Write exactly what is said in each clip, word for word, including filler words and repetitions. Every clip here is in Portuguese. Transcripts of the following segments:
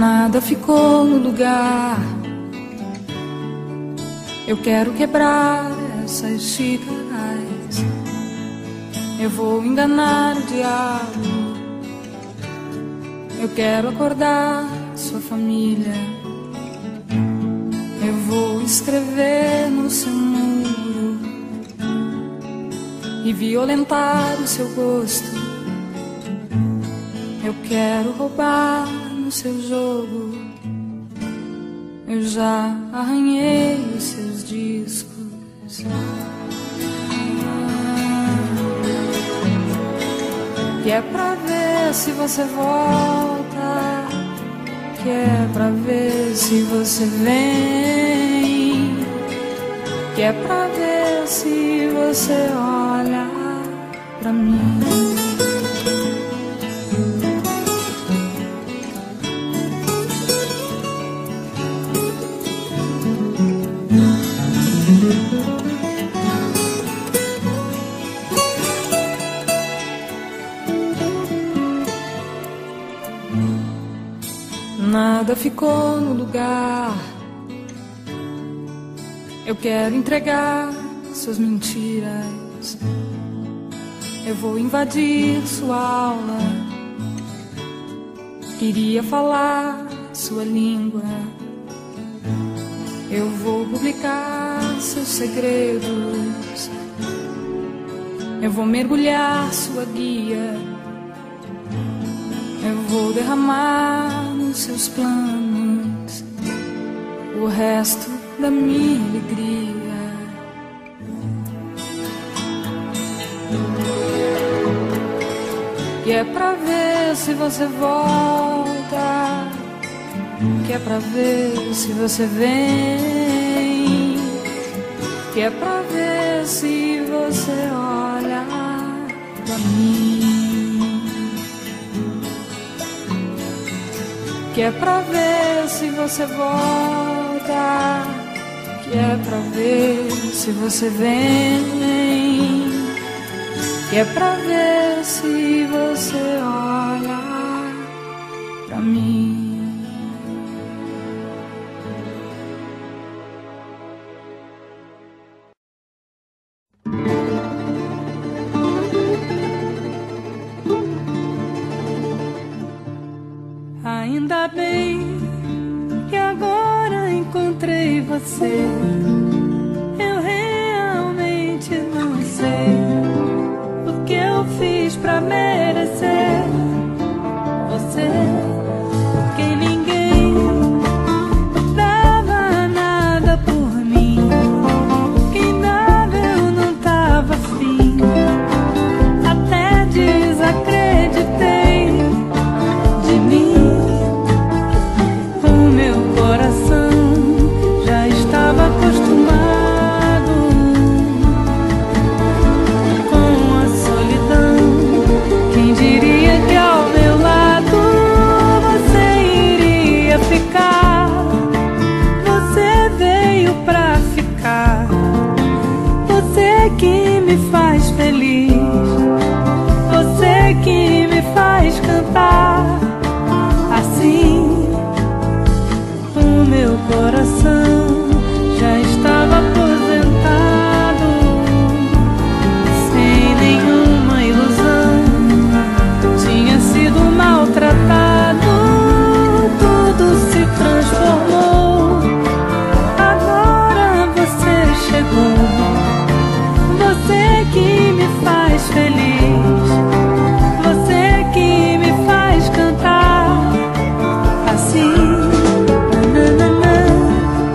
Nada ficou no lugar. Eu quero quebrar essas xícaras. Eu vou enganar o diabo. Eu quero acordar sua família. Eu vou escrever no seu muro e violentar o seu gosto. Eu quero roubar no seu jogo. Eu já arranhei os seus discos. Que é pra ver se você volta, que é pra ver se você vem, que é pra ver se você olha pra mim. Nada ficou no lugar. Eu quero entregar suas mentiras. Eu vou invadir sua aula. Queria falar sua língua. Eu vou publicar seus segredos. Eu vou mergulhar sua guia. Eu vou derramar nos seus planos o resto da minha alegria. Que é pra ver se você volta, que é pra ver se você vem, que é pra ver se você olha pra mim. Que é pra ver se você volta, que é pra ver se você vem, que é pra ver se você olha pra mim. Ainda bem que agora encontrei você. Eu realmente não sei o que eu fiz pra merecer você, porque ninguém dava nada por mim. Quem dava eu não tava afim. Até desacreditei de mim. Já estava acostumado com a solidão. Quem diria que ao meu lado você iria ficar? Você veio pra ficar. Você que me faz feliz. Você que me faz cantar assim. O meu coração já estava aposentado, sem nenhuma ilusão. Tinha sido maltratado, tudo se transformou. Agora você chegou, você que me faz feliz, você que me faz cantar assim.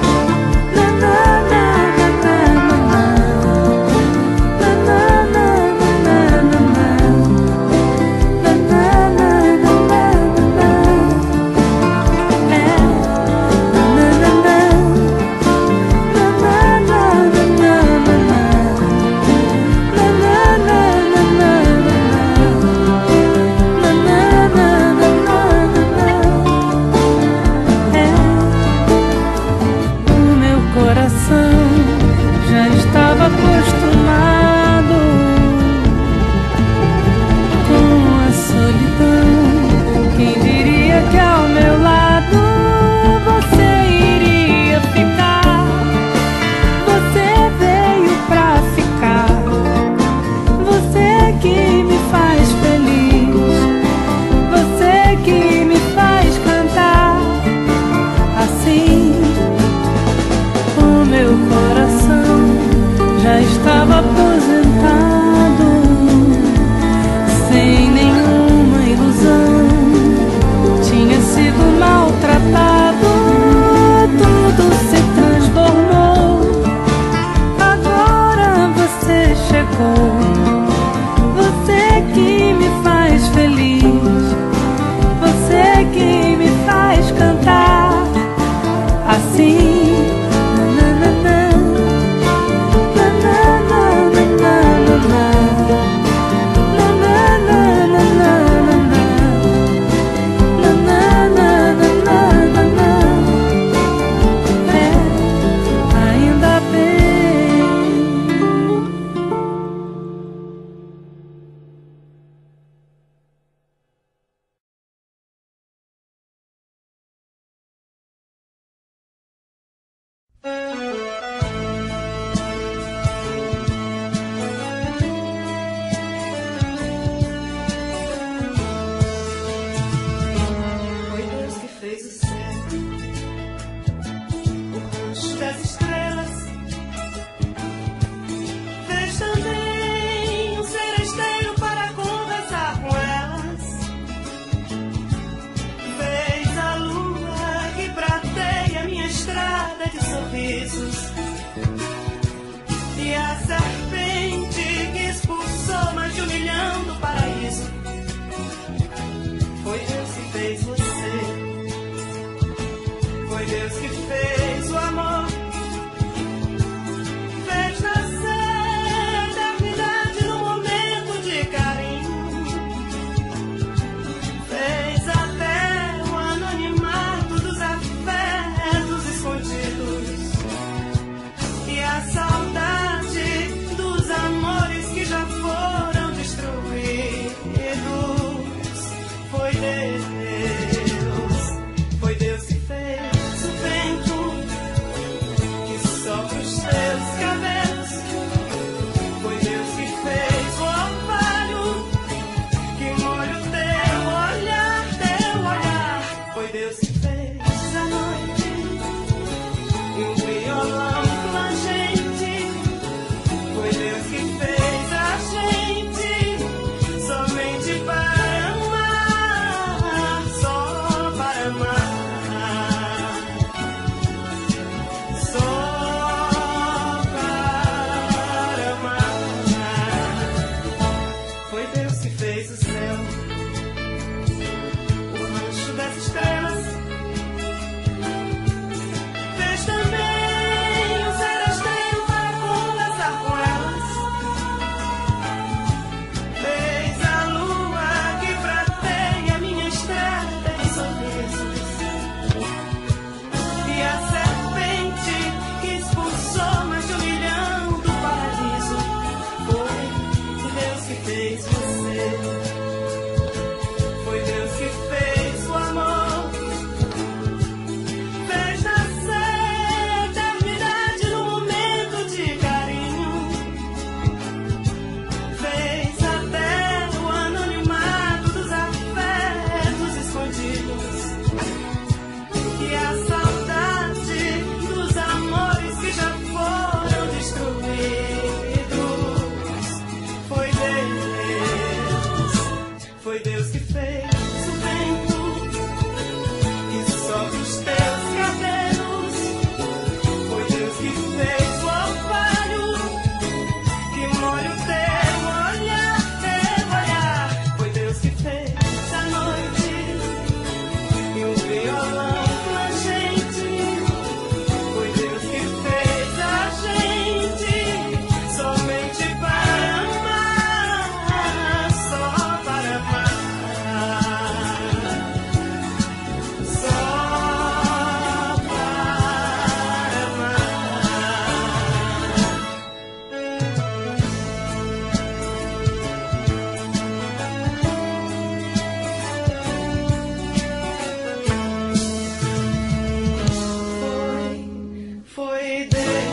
fez você. Foi Deus que fez o amor. Fez nascer a eternidade no momento de carinho. Fez até o anonimato dos afetos escondidos. E a saudade dos amores que já foram destruídos. Foi Deus, foi Deus que fez o vento que sopra os teus cabelos. Foi Deus que fez o orvalho que molha o teu olhar, teu olhar. Foi Deus que fez a noite e o violão flangente. Foi Deus que fez a gente somente para amar, só para amar, só para amar. Foi, foi Deus.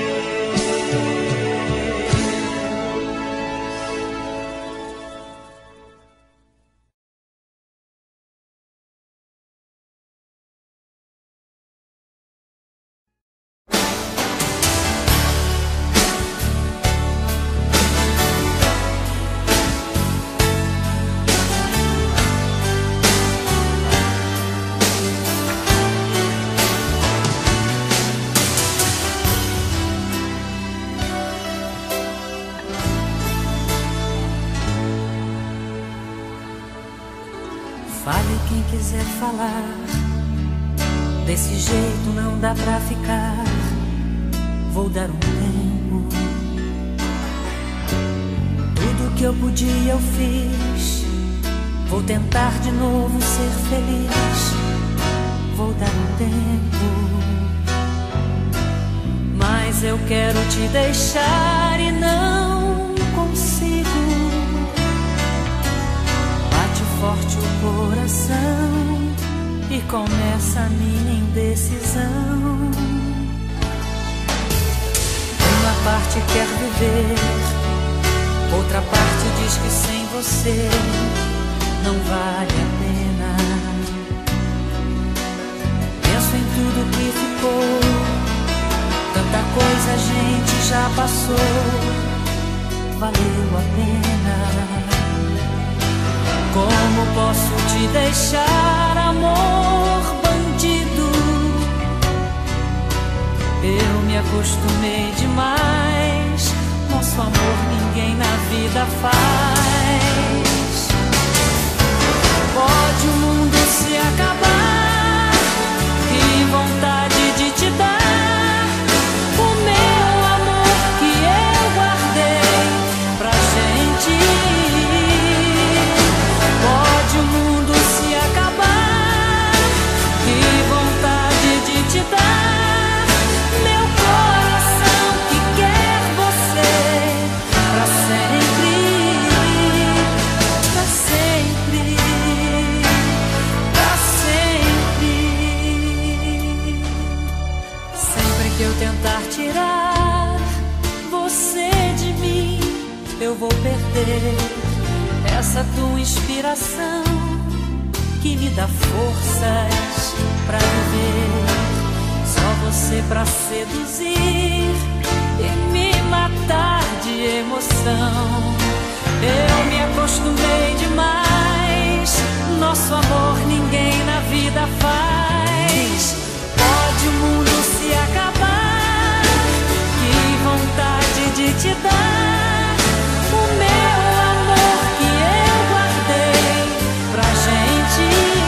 Fale quem quiser falar. Desse jeito não dá pra ficar. Vou dar um tempo. Tudo que eu podia eu fiz. Vou tentar de novo ser feliz. Vou dar um tempo. Mas eu quero te deixar e não consigo. Bate forte o coração e começa a minha indecisão. Uma parte quer viver, outra parte diz que sem você não vale a pena. Penso em tudo que ficou, tanta coisa a gente já passou, valeu a pena. Como posso te deixar, amor bandido? Eu me acostumei demais. Nosso amor ninguém na vida faz. Pode o mundo se acabar, que vontade de te dar o meu amor que eu guardei pra gente. Pode o mundo se acabar, que vontade de te dar meu coração que quer você pra sempre, pra sempre, pra sempre. Sempre que eu tentar tirar você de mim, eu vou perder essa tua inspiração que me dá forças pra viver. Só você pra seduzir e me matar de emoção. Eu me acostumei demais. Nosso amor ninguém na vida faz. Pode o mundo se acabar, que vontade de te dar o meu amor que eu guardei pra gente.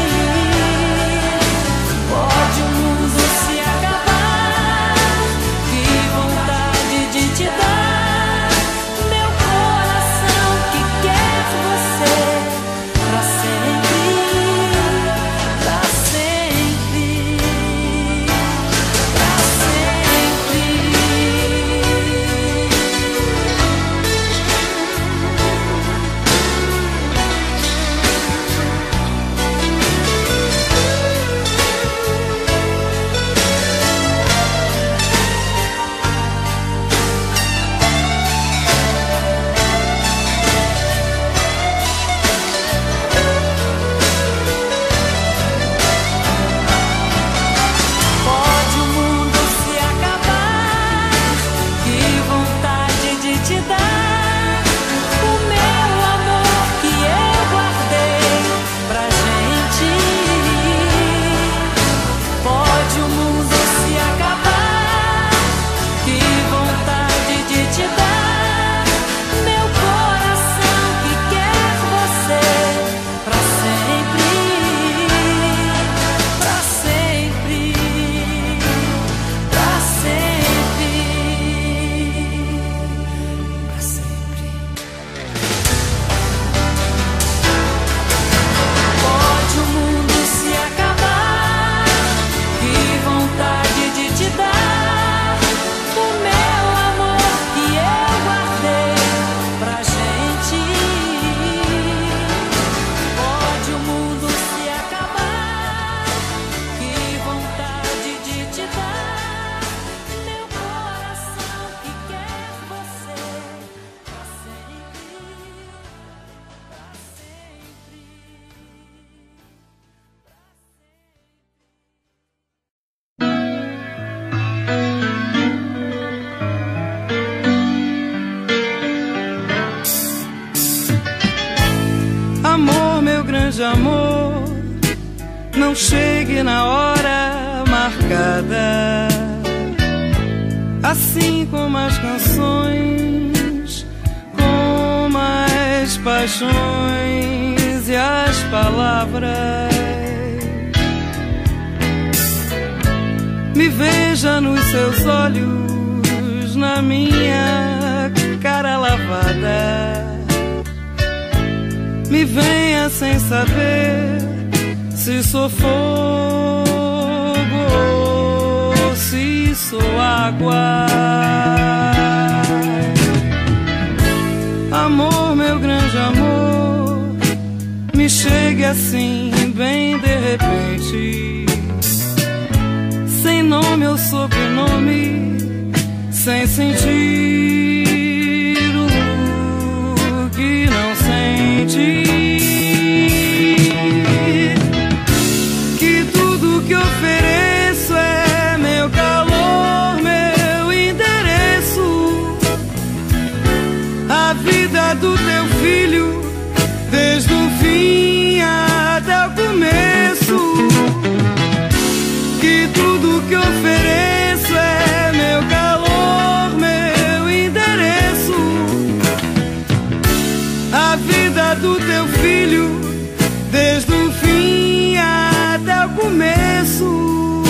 Pode o mundo se acabar, que vontade de te dar meu coração que quer você pra sempre, pra sempre, pra sempre. grande amor não chegue na hora marcada, assim como as canções, como as paixões e as palavras. Me veja nos seus olhos, na minha cara lavada. Me venha sem saber se sou fogo ou se sou água. Amor, meu grande amor, me chegue assim, bem de repente, sem nome ou sobrenome, sem sentir o que não sente. Que tudo que ofereço é meu calor, meu endereço, a vida do teu filho, desde o fim até o começo. Que tudo que ofereço é meu calor, meu endereço, a vida do teu filho, desde o fim até o começo.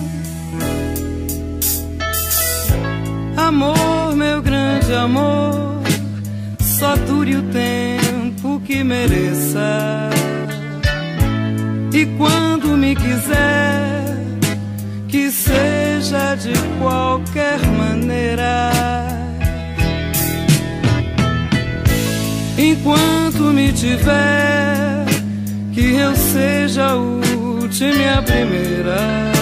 Amor, meu grande amor, só dure o tempo que mereça, e quando me quiser, que seja de qualquer maneira. Enquanto me tiver, que eu seja a última e a primeira.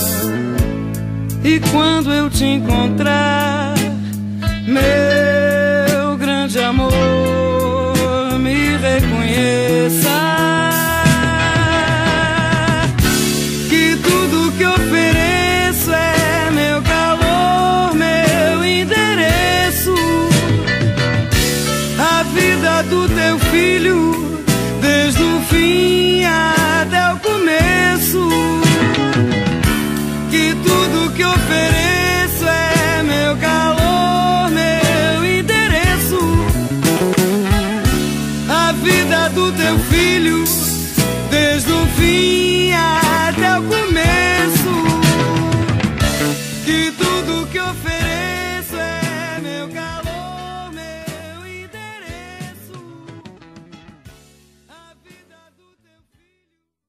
E quando eu te encontrar, meu grande amor, me reconheça. Que tudo que ofereço é meu calor, meu endereço, a vida do teu filho, desde o fim até o começo. Que tudo que ofereço é meu calor, meu endereço, a vida do teu filho, desde o fim até o começo. Que tudo que ofereço é meu calor, meu endereço, a vida do teu filho.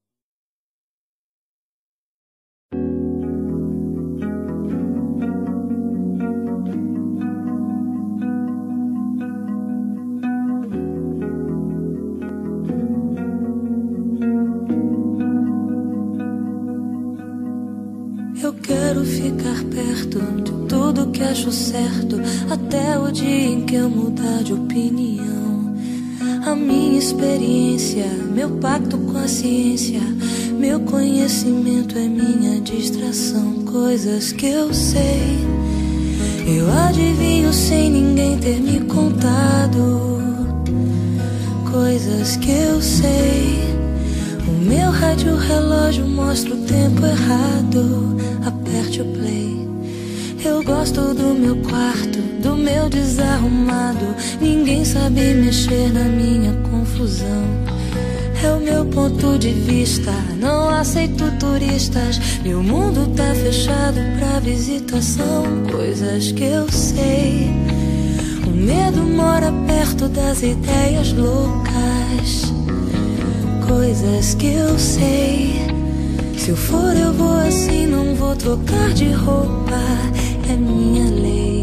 Eu quero ficar perto de tudo que acho certo, até o dia em que eu mudar de opinião. A minha experiência, meu pacto com a ciência, meu conhecimento é minha distração. Coisas que eu sei, eu adivinho sem ninguém ter me contado. Coisas que eu sei, o meu rádio relógio mostra o tempo errado. Aperte o play. Eu gosto do meu quarto, do meu desarrumado. Ninguém sabe mexer na minha confusão. É o meu ponto de vista, não aceito turistas. Meu mundo tá fechado pra visitação. Coisas que eu sei, o medo mora perto das ideias loucas. Coisas que eu sei, se eu for eu vou assim, não vou trocar de roupa, é minha lei.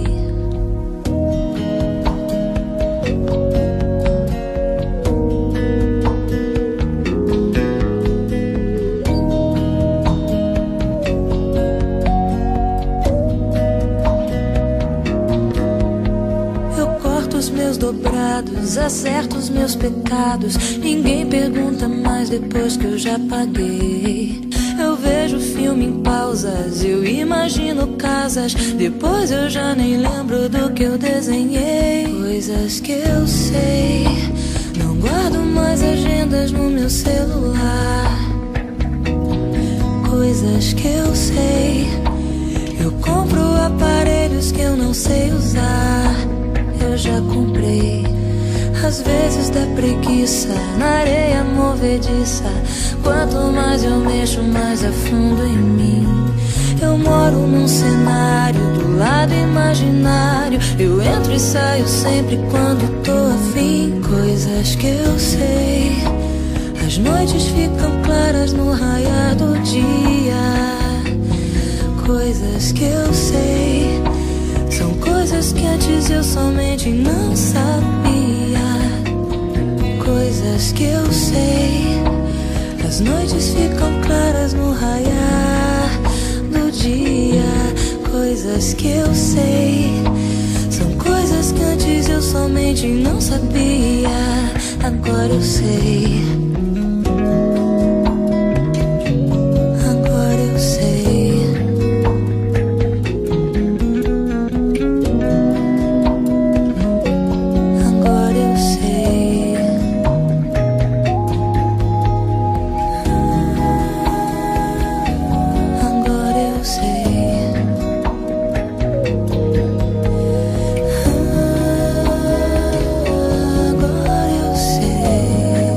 Eu corto os meus dobrados, acerto os meus pecados. Ninguém pergunta mais depois que eu já paguei. Eu vejo filme em pausas, eu imagino casas. Depois eu já nem lembro do que eu desenhei. Coisas que eu sei, não guardo mais agendas no meu celular. sei usar, eu já comprei. Às vezes dá preguiça na areia movediça. Quanto mais eu mexo, mais afundo em mim. Eu moro num cenário do lado imaginário. Eu entro e saio sempre quando tô afim. Coisas que eu sei. As noites ficam claras no raiar do dia. Coisas que eu sei. São coisas que antes eu somente não sabia. Coisas que eu sei. As noites ficam claras no raiar do dia. Coisas que eu sei. São coisas que antes eu somente não sabia. Agora eu sei. Agora eu sei. Agora eu sei. Agora eu sei. Agora eu sei.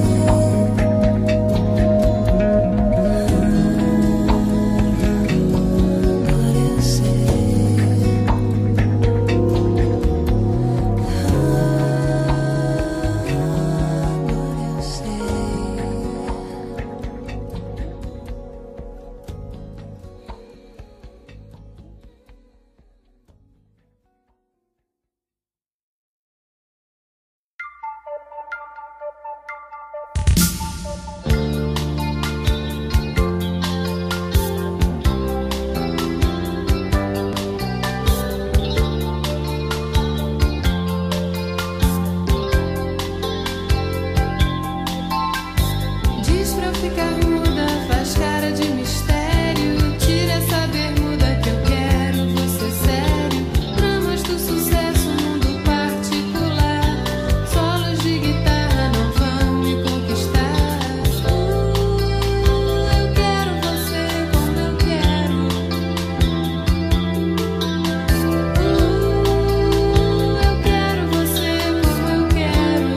Agora eu sei. Agora eu sei. Diz pra eu ficar muda, faz cara de mistério. Tira essa bermuda que eu quero você sério. Dramas do sucesso, mundo particular. Solos de guitarra não vão me conquistar. Uh, eu quero você como eu quero. Uh, eu quero você como eu quero.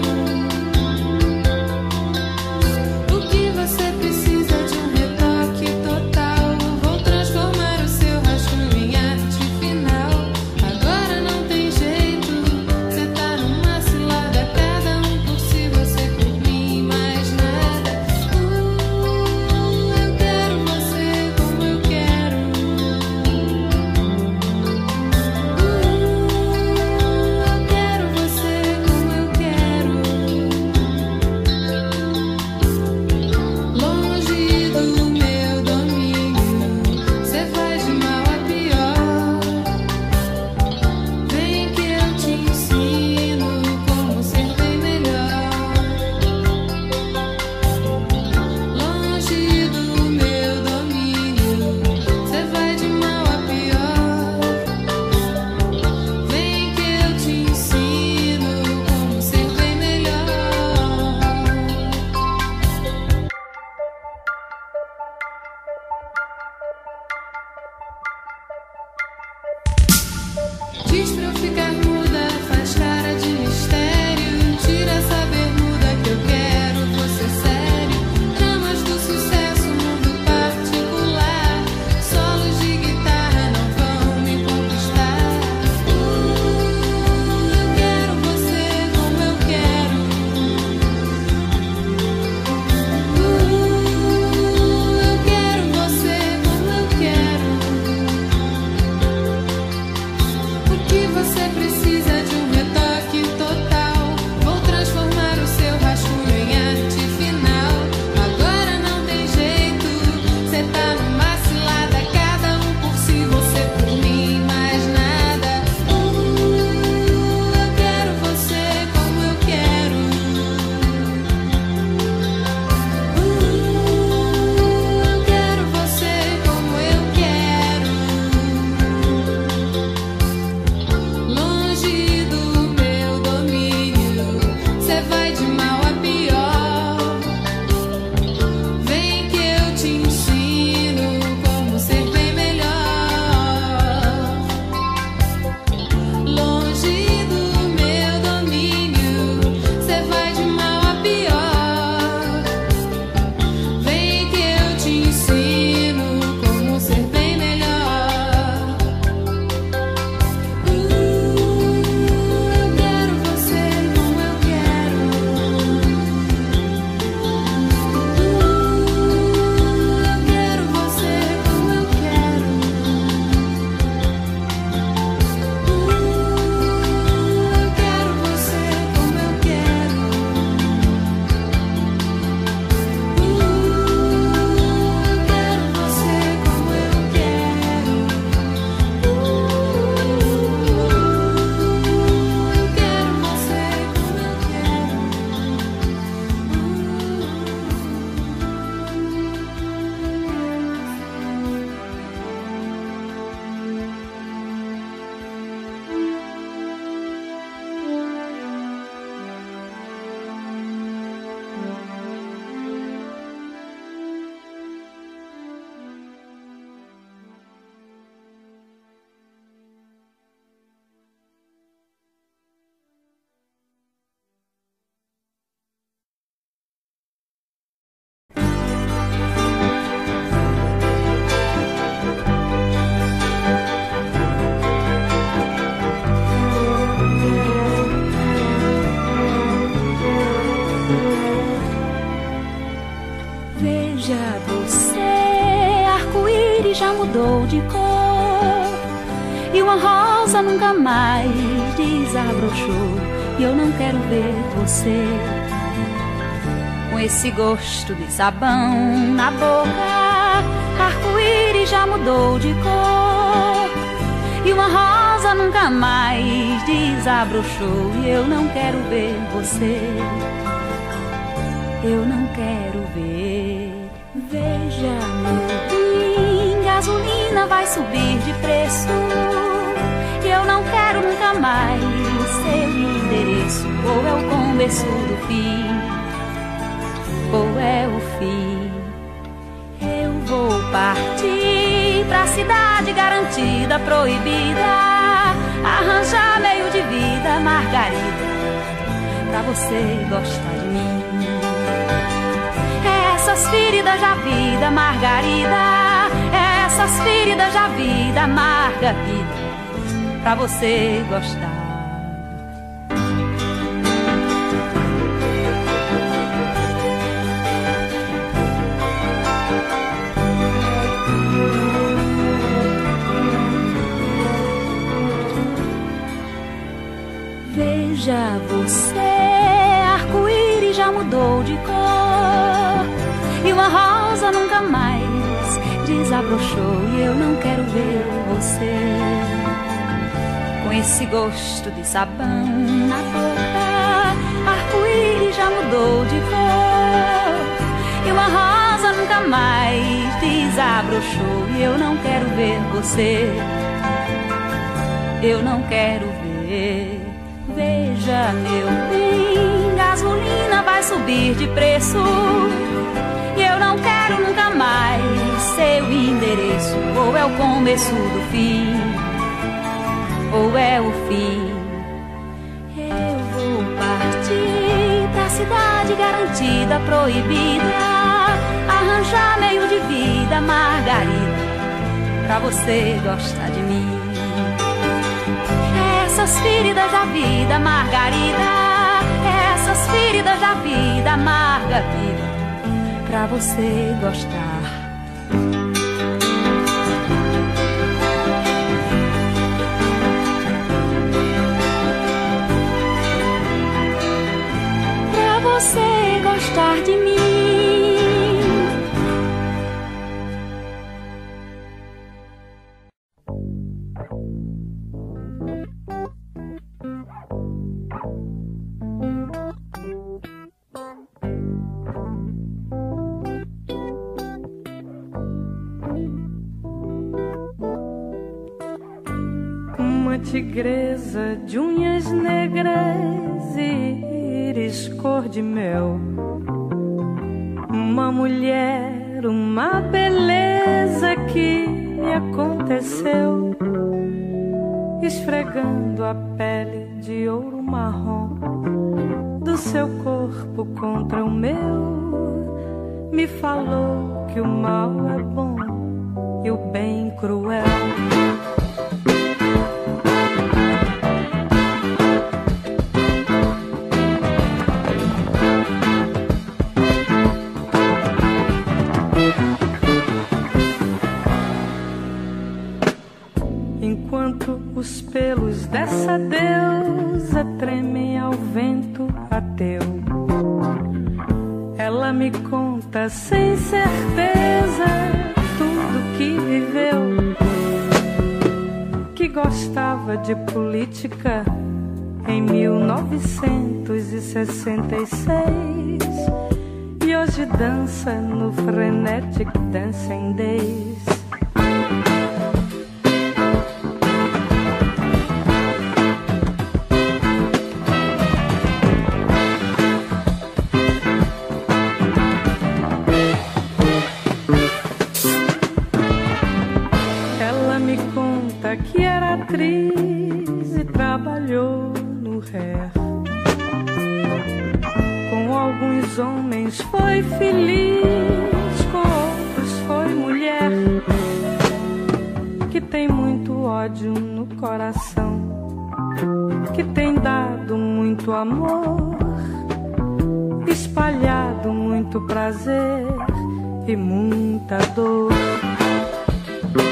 O que você precisa de um retoque total. Vou transformar o seu rascunho em arte final. Agora não tem jeito, cê tá numa cilada. Cada um por si, você por mim, mais nada. Uh, eu quero você como eu quero. Uh, eu quero você como eu quero. Longe do meu domínio, cê vai de mal a pior. Vem que eu te ensino como ser bem melhor. Longe do meu domínio, cê vai de mal a pior. Vem que eu te ensino como ser bem melhor. Diz pra eu ficar muda, faz cara de mistério. Tira essa bermuda que eu quero você sério. Dramas do sucesso, mundo particular. Solos de guitarra não vão me conquistar. Uh, eu quero você como eu quero. Uh, eu quero você como eu quero. O que você precisa de um retoque total. Vou transformar o seu rascunho em arte final. Agora não tem jeito, cê tá numa cilada. Cada um por si, você por mim, mais nada. Uh, eu quero você como eu quero. Uh, eu quero você como eu quero. Longe do meu domínio, cê vai de mal a pior. Vem que eu te ensino como ser bem melhor. já mudou de cor, e uma rosa nunca mais desabrochou. E eu não quero ver você com esse gosto de sabão na boca. Arco-íris já mudou de cor, e uma rosa nunca mais desabrochou. E eu não quero ver você, eu não quero ver. Veja, meu bem, gasolina vai subir de preço, e eu não quero nunca mais seu endereço. Ou é o começo do fim, ou é o fim. Eu vou partir pra cidade garantida, proibida, arranjar meio de vida, Margarida, pra você gostar de mim. Essas feridas da vida, Margarida, essas feridas da vida, Margarida, pra você gostar. Veja você, arco-íris já mudou de cor, e uma rosa nunca mais desabrochou. E eu não quero ver você com esse gosto de sabão na boca. Arco-íris já mudou de cor, e uma rosa nunca mais desabrochou. E eu não quero ver você, eu não quero ver. Veja, meu bem, gasolina vai subir de preço, e eu não quero nunca mais seu endereço. Ou é o começo do fim, ou é o fim. Eu vou partir pra cidade garantida, proibida, arranjar meio de vida, Margarida, pra você gostar de mim. Essas feridas da vida, Margarida, essas feridas da vida, Margarida, pra você gostar. Pra você gostar de mim. Tigresa de unhas negras e íris cor de mel, uma mulher, uma beleza que me aconteceu, esfregando a pele de ouro marrom do seu corpo contra o meu, me falou que o mal é bom e o bem cruel. Os pelos dessa deusa tremem ao vento ateu. Ela me conta sem certeza tudo que viveu, que gostava de política em mil novecentos e sessenta e seis, e hoje dança no Frenetic Dancing Days. E trabalhou no Hair. Com alguns homens foi feliz, com outros foi mulher, que tem muito ódio no coração, que tem dado muito amor, espalhado muito prazer e muita dor.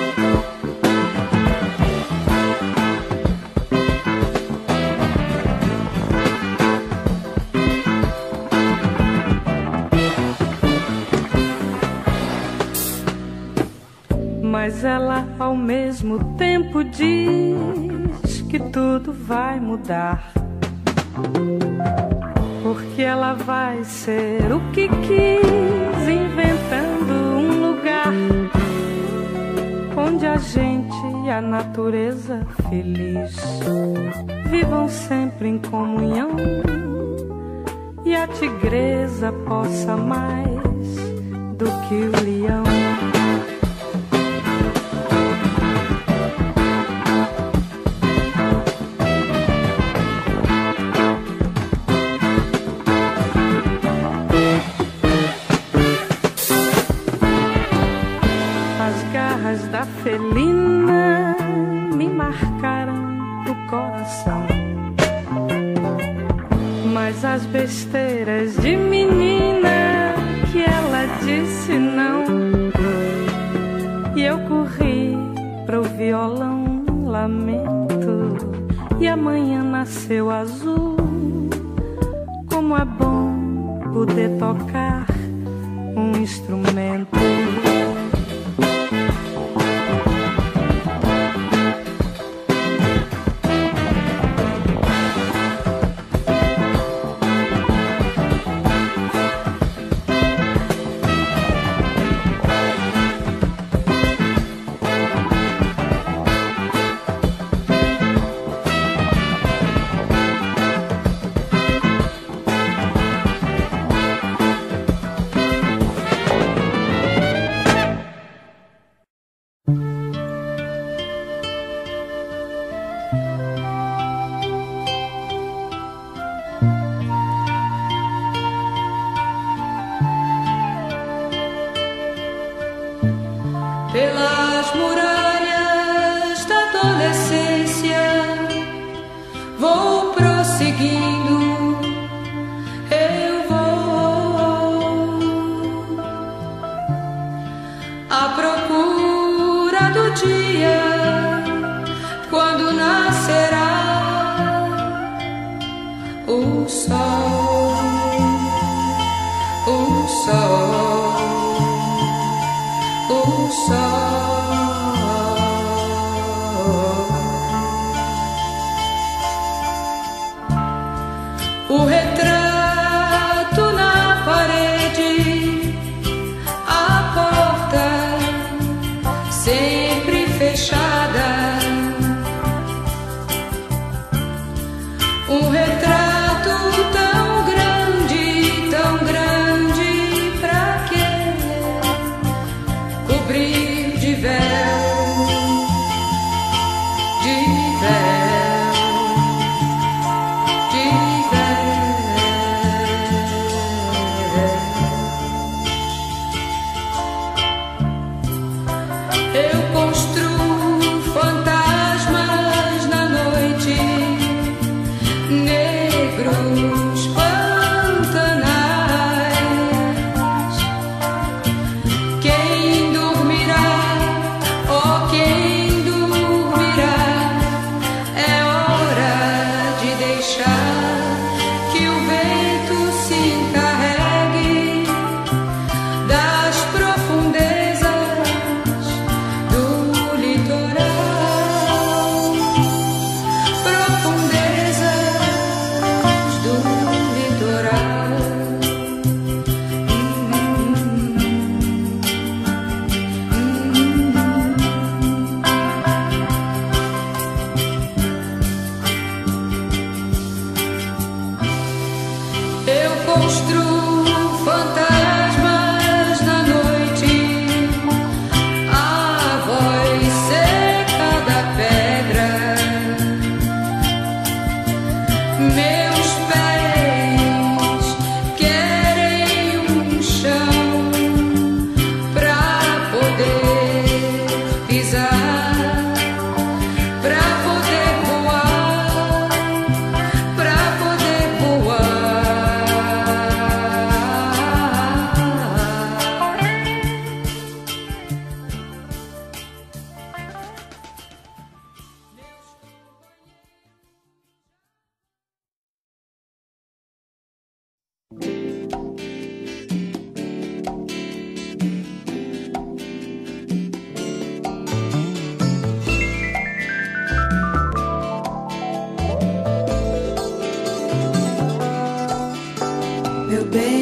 Mas ela ao mesmo tempo diz que tudo vai mudar, porque ela vai ser o que quis, inventando um lugar onde a gente e a natureza feliz vivam sempre em comunhão, e a tigresa possa mais do que o leão. Da felina me marcaram o coração, mas as besteiras de menina que ela disse não, e eu corri pro violão lamento, e amanhã nasceu azul. Como é bom poder tocar um instrumento.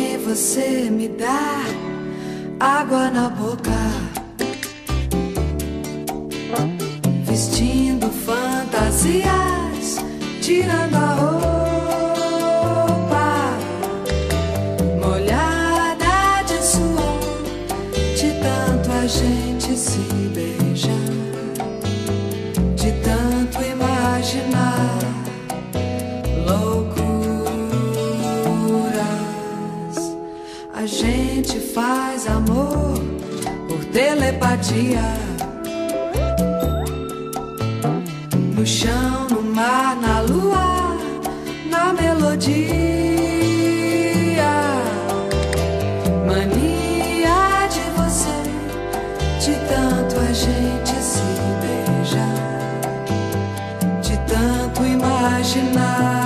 bem, você me dá água na boca, vestindo fantasias, tirando a roupa, molhada de suor, de tanto a gente se beijar, de tanto imaginar loucuras. A gente faz amor por telepatia, no chão, no mar, na lua, na melodia. Mania de você, de tanto a gente se beijar, de tanto imaginar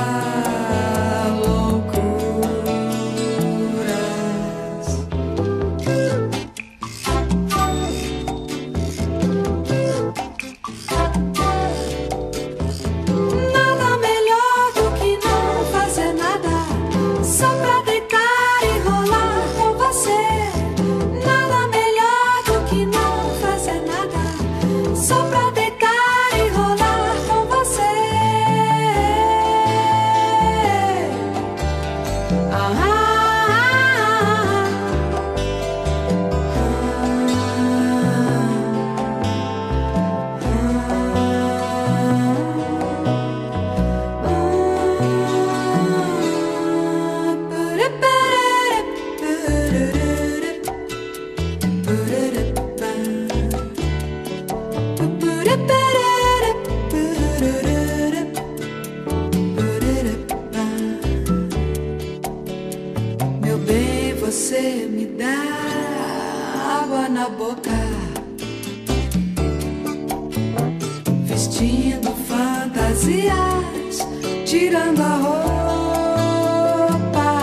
você me dá água na boca, vestindo fantasias, tirando a roupa,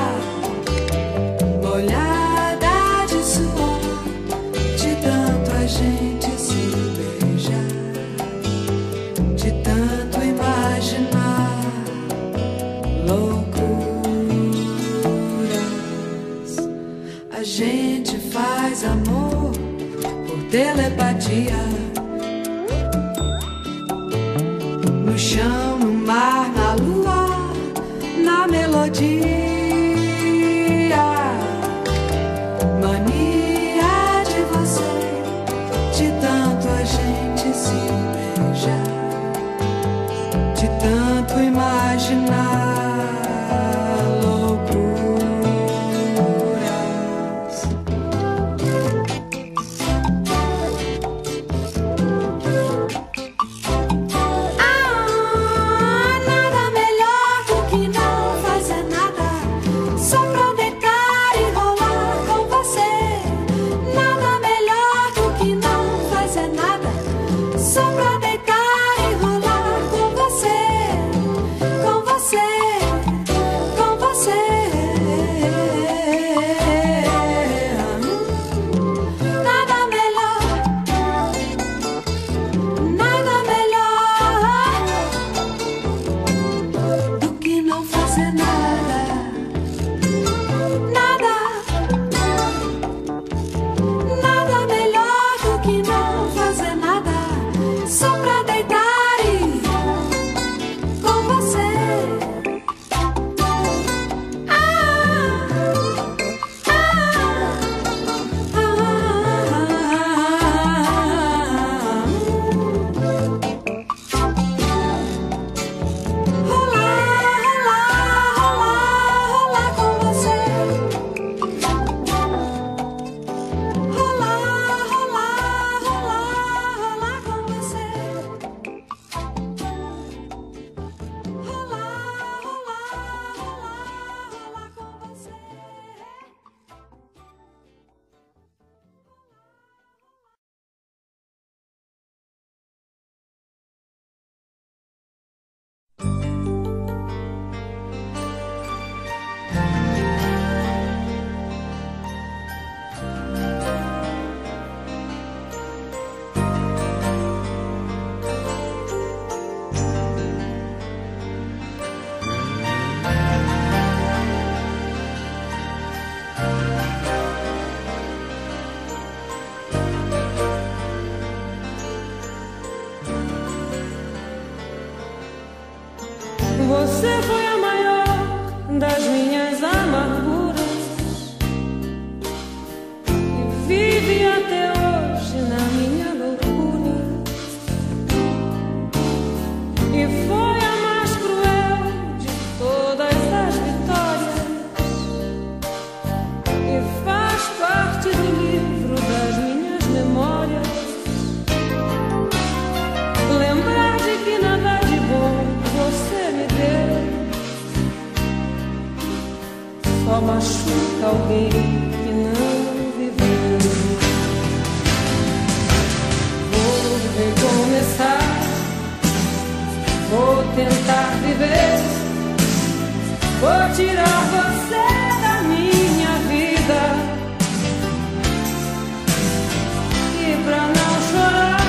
molhada de suor, de tanto a gente se beijar, de tanto imaginar loucuras. A gente faz amor por telepatia, no chão, no mar, na lua, na melodia. Mania de você, de tanto a gente se beijar, de tanto imaginar nada melhor do que não fazer nada. alguém que não viveu. Vou recomeçar, vou tentar viver, vou tirar você da minha vida. E pra não chorar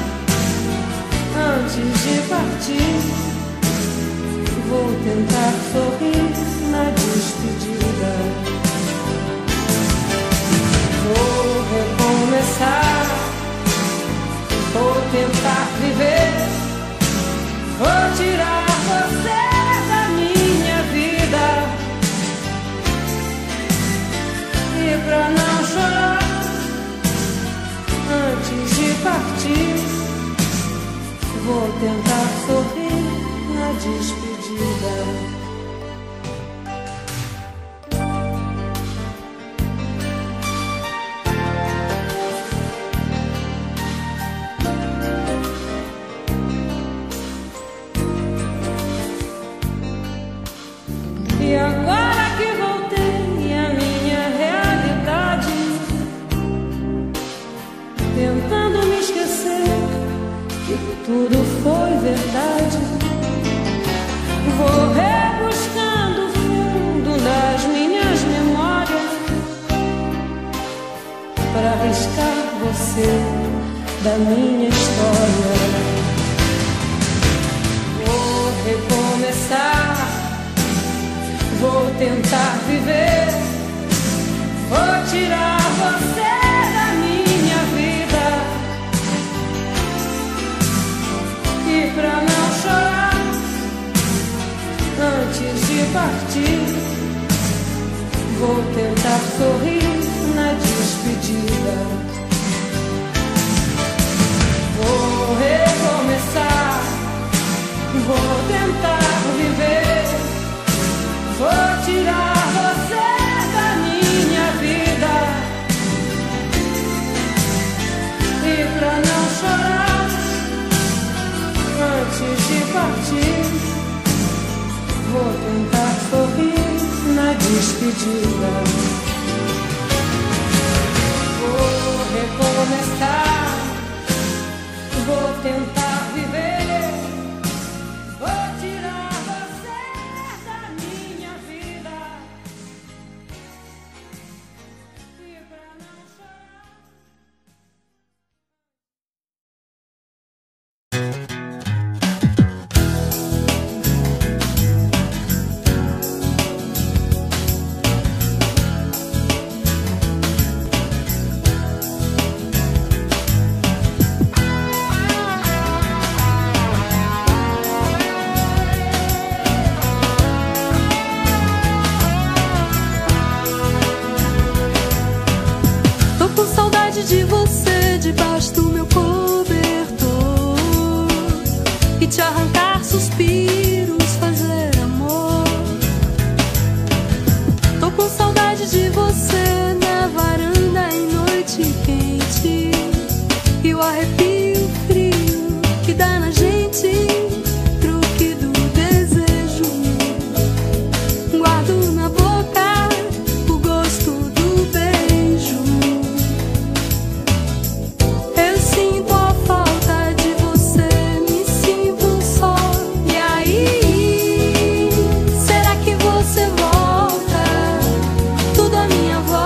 antes de partir, vou tentar sorrir na despedida. Vou recomeçar, vou tentar viver, vou tirar você da minha vida. E pra não chorar antes de partir, vou tentar sorrir na despedida. E agora que voltei à minha realidade, tentando me esquecer que tudo foi verdade, vou rebuscando o fundo das minhas memórias para arriscar você da minha história. Vou recomeçar, vou tentar viver, vou tirar você da minha vida. E pra não chorar antes de partir, vou tentar sorrir na despedida. Vou recomeçar, vou tentar viver, vou tirar você da minha vida. E pra não chorar antes de partir, vou tentar sorrir na despedida. Vou recomeçar, vou tentar viver, vou tirar você da minha vida. E pra não chorar. De você debaixo do meu cobertor e te arrancar suspiros, fazer amor. Tô com saudade de você na varanda em noite quente e o arrepio frio que dá na gente, truque do desejo. Guardo na boca o gosto do beijo. Sinto a falta de você, me sinto só. E aí, será que você volta? Tudo à minha volta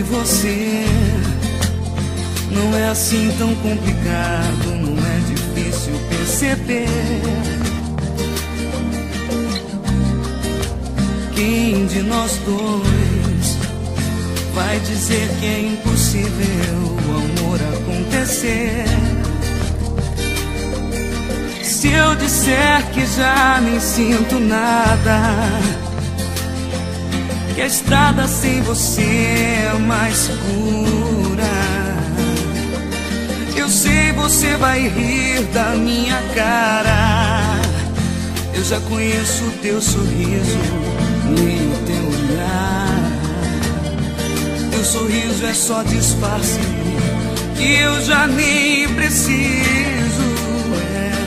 você. Não é assim tão complicado, não é difícil perceber. Quem de nós dois vai dizer que é impossível o amor acontecer? Se eu disser que já nem sinto nada, que a estrada sem você é mais segura, eu sei você vai rir da minha cara. Eu já conheço o teu sorriso, nem o teu olhar. Teu sorriso é só disfarce que eu já nem preciso. É.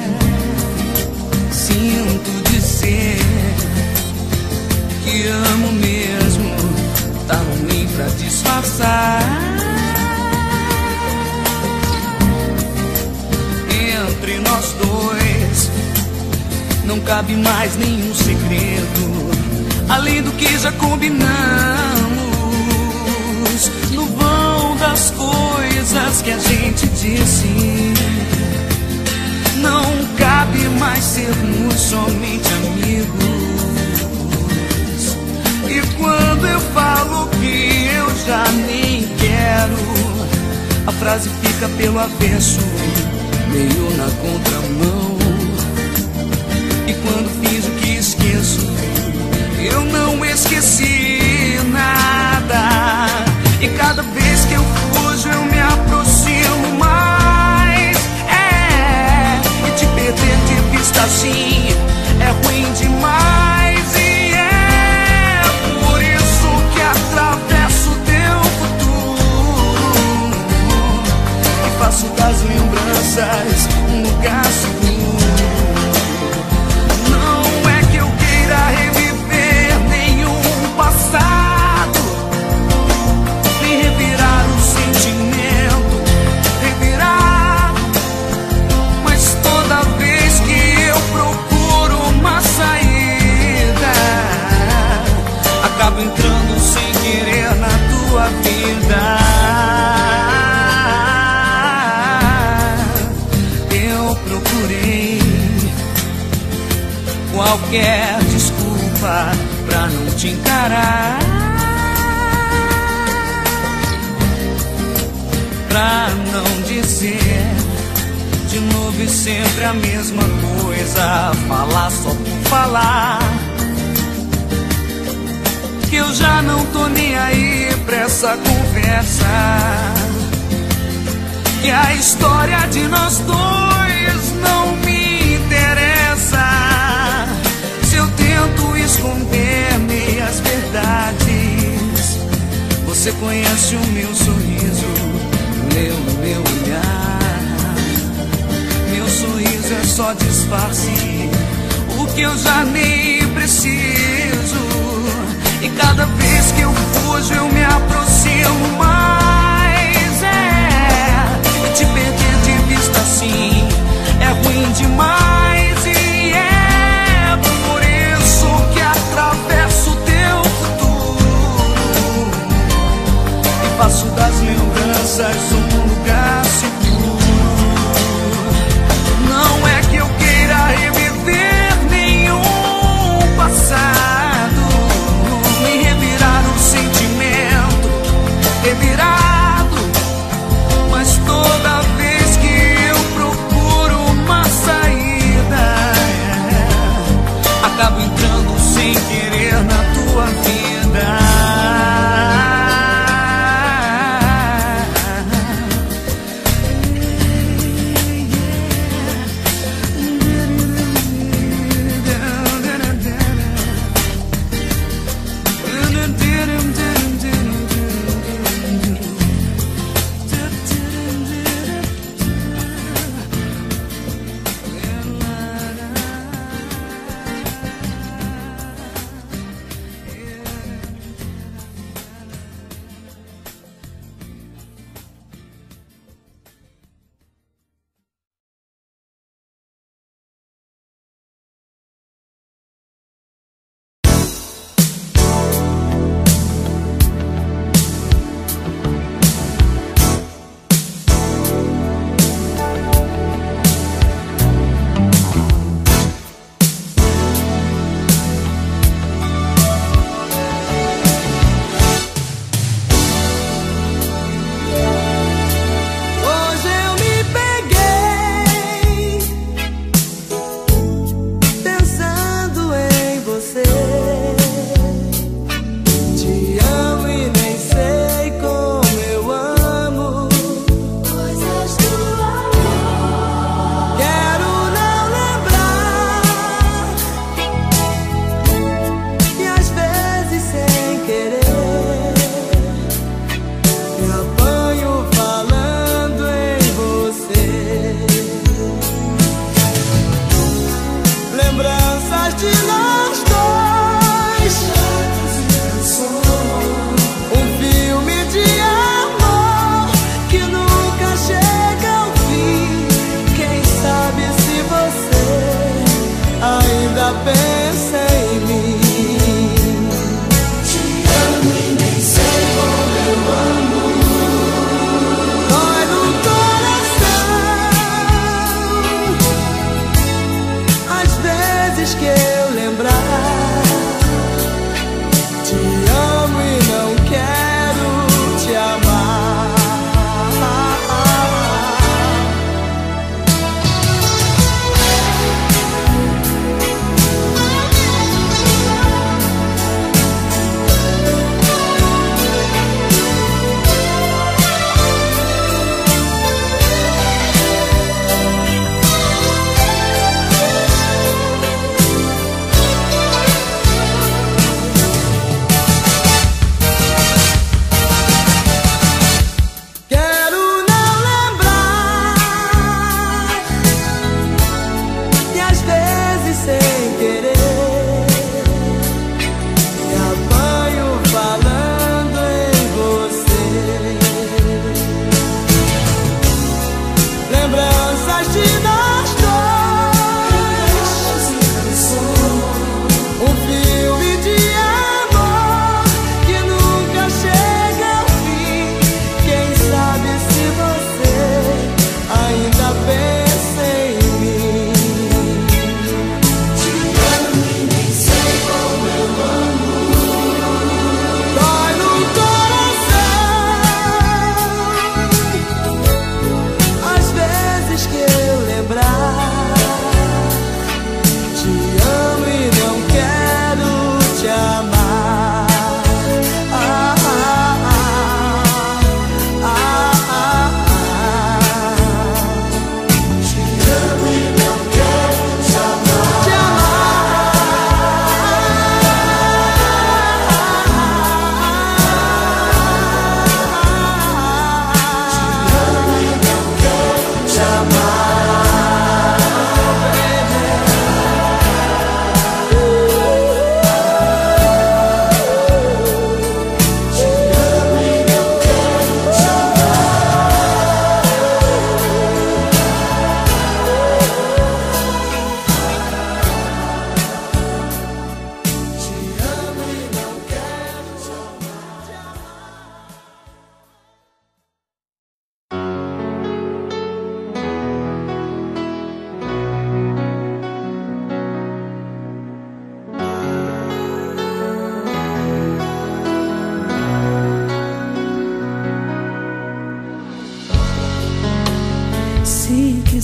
Sinto dizer que amo mesmo, tá ruim pra disfarçar. Entre nós dois não cabe mais nenhum segredo, além do que já combinamos. No vão das coisas que a gente disse, não cabe mais sermos somente amigos. E quando eu falo que eu já nem quero, a frase fica pelo avesso, meio na contramão. E quando finjo que esqueço, eu não esqueci nada. E cada vez que eu fujo eu me aproximo mais. É, e te perder de vista assim é ruim demais. E é por isso que atravesso teu futuro e faço das lembranças um lugar seguro. Não é que eu queira reviver nenhum passado, nem revirar o sentimento, revirar. Mas toda vez que eu procuro uma saída, acabo entrando sem querer na tua vida. Qualquer desculpa pra não te encarar, pra não dizer de novo e sempre a mesma coisa, falar só por falar, que eu já não tô nem aí pra essa conversa, que a história de nós dois não me interessa. Se eu tento esconder meias verdades, você conhece o meu sorriso, leu o meu olhar. Meu sorriso é só disfarce, o que eu já nem preciso. E cada vez que eu fujo eu me aproximo mais. É, e te perder de vista assim é ruim demais. E é por isso que atravesso teu futuro e faço das lembranças um lugar seguro. Não é que eu queira reviver nenhum passado,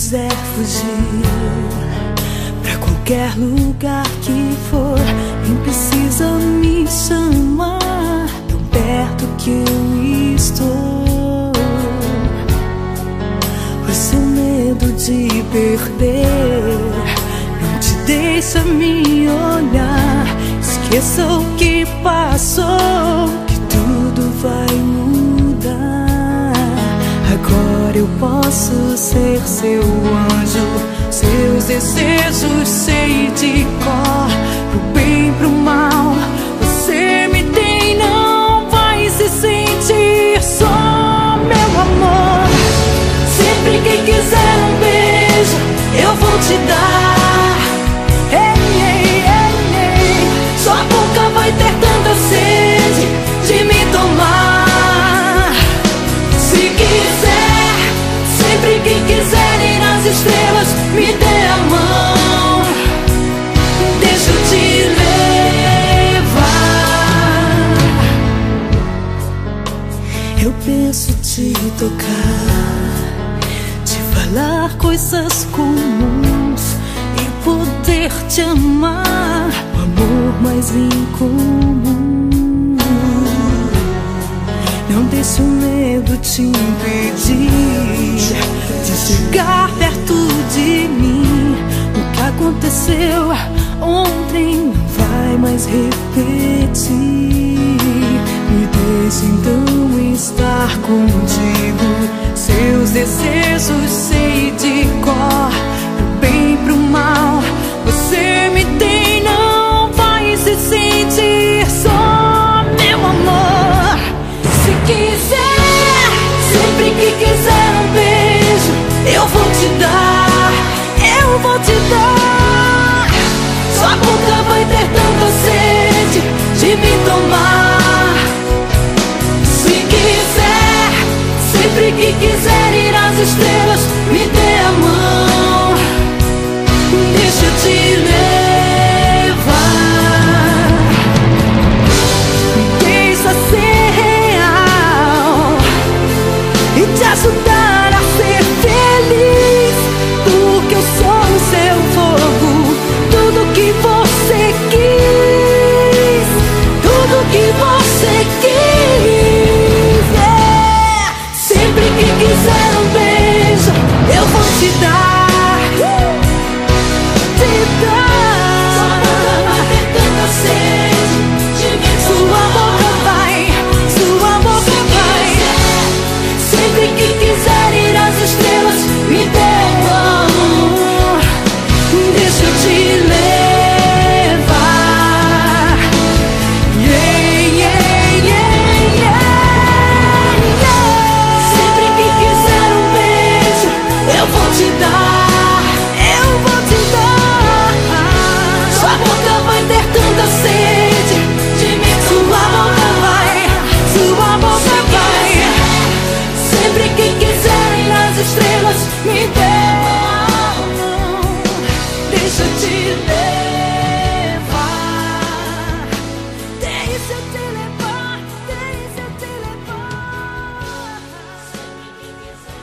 quiser fugir pra qualquer lugar que for, nem precisa me chamar, tão perto que eu estou. O seu medo de perder não te deixa me olhar. Esqueça o que passou, que tudo vai mudar. Agora eu posso ser seu anjo, seus desejos sei de cor, pro bem, pro mal. Você me tem, não vai se sentir só, meu amor. Sempre que quiser um beijo, eu vou te dar. Ei, ei, ei, ei. Sua boca vai ter tanta sede de me tomar. Se quiser, sempre que quiser ir nas estrelas, me dê a mão, deixa eu te levar. Eu penso te tocar, te falar coisas comuns e poder te amar, o amor mais incomum. Não deixe o medo te impedir de chegar perto de mim. O que aconteceu ontem não vai mais repetir. Me deixe então estar contigo, seus desejos sei de cor, pro bem, pro mal. Você me tem, não vai se sentir só, meu amor. Se quiser, sempre que quiser um beijo, eu vou te dar, eu vou te dar. Sua boca vai ter tanta sede de me tomar. Se quiser, sempre que quiser ir às estrelas, me dê a mão, deixa eu te levar. Me deixa ser real e te ajudar a ser feliz, porque eu sou o seu fogo, tudo que você quis, tudo que você quis. Yeah. Sempre que quiser um beijo, eu vou te dar, te dar. Sua boca vai ter tanta sede de me tomar. Sua boca vai, sua boca vai. Sempre que quiser ir às estrelas, me dê a mão, deixa eu te levar. Yeah, yeah, yeah, yeah, yeah. Sempre que quiser um beijo, eu vou te dar, eu vou te dar. Sua boca vai ter tanta sede de me tomar. Sua boca vai, sua boca vai. Sempre que quiser ir nas estrelas, me dê a mão, deixa eu te levar. Deixa eu te levar, deixa eu te levar. Sempre que quiser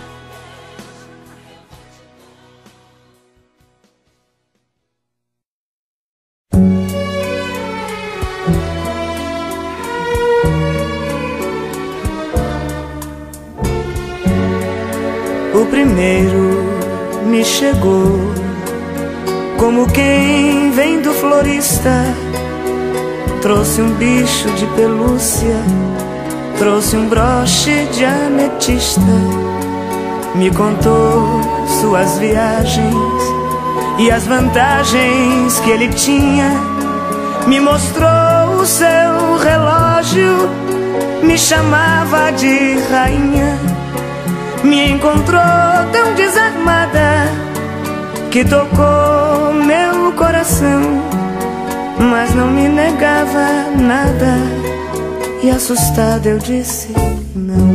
O primeiro me chegou como quem vem do florista. Trouxe um bicho de pelúcia, trouxe um broche de ametista. Me contou suas viagens e as vantagens que ele tinha. Me mostrou o seu relógio, me chamava de rainha. Me encontrou tão desarmada que tocou meu coração, mas não me negava nada. E assustada eu disse não.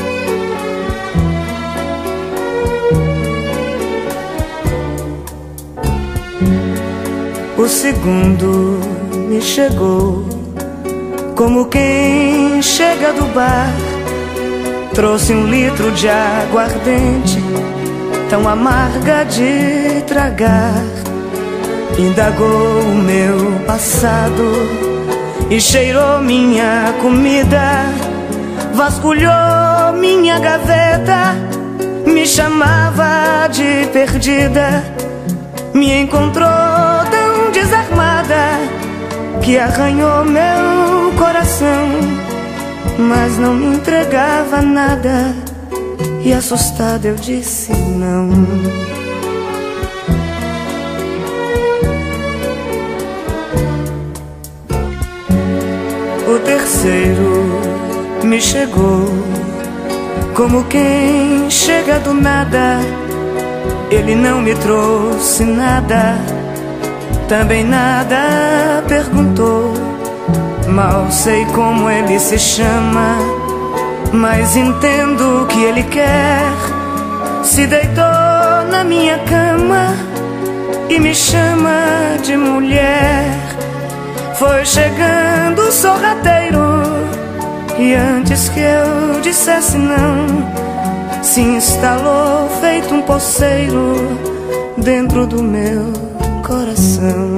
O segundo me chegou como quem chega do bar. Trouxe um litro de aguardente, tão amarga de tragar. Indagou o meu passado e cheirou minha comida, vasculhou minha gaveta, me chamava de perdida, me encontrou tão desarmada que arranhou meu coração, mas não me entregava nada. E assustada eu disse não. O terceiro me chegou como quem chega do nada. Ele não me trouxe nada, também nada perguntou. Mal sei como ele se chama, mas entendo o que ele quer. Se deitou na minha cama e me chama de mulher. Foi chegando o sorrateiro e antes que eu dissesse não, se instalou feito um poceiro dentro do meu coração.